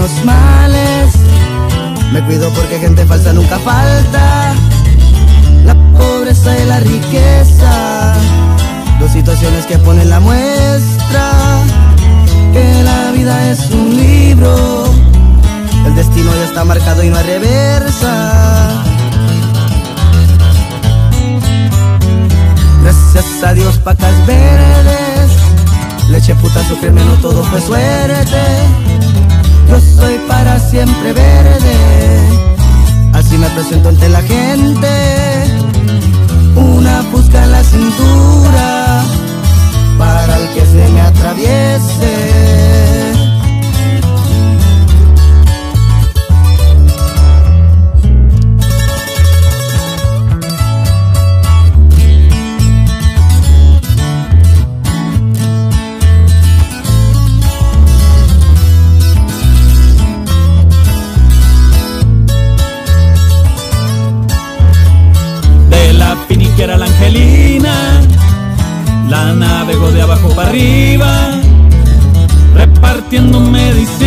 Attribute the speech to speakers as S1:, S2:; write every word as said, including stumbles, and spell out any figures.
S1: los males. Me cuido porque gente falsa nunca falta. La pobreza y la riqueza, dos situaciones que ponen la muestra que la vida es un libro, el destino ya está marcado y no hay reversa. Gracias a Dios, pacas verdes, leche, puta, azúcar, no todo fue suerte. Yo soy para siempre verde, así me presento ante la gente. Una fusca en la cintura para el que se me atraviese.
S2: Era la Angelina, la navego de abajo para arriba, repartiendo medicina.